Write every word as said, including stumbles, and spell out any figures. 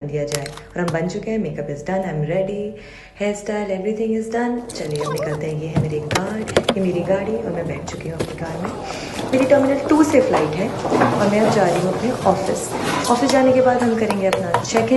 दिया जाए। और हम बन चुके हैं, makeup is done, I am ready, hairstyle everything is done. चलिए अब निकलते हैं। ये है मेरी कार, ये मेरी गाड़ी और मैं बैठ चुकी हूँ अपनी कार में। मेरी टर्मिनल टू से फ़्लाइट है और मैं अब जा रही हूँ अपने ऑफिस। ऑफिस जाने के बाद हम करेंगे अपना चेक इन।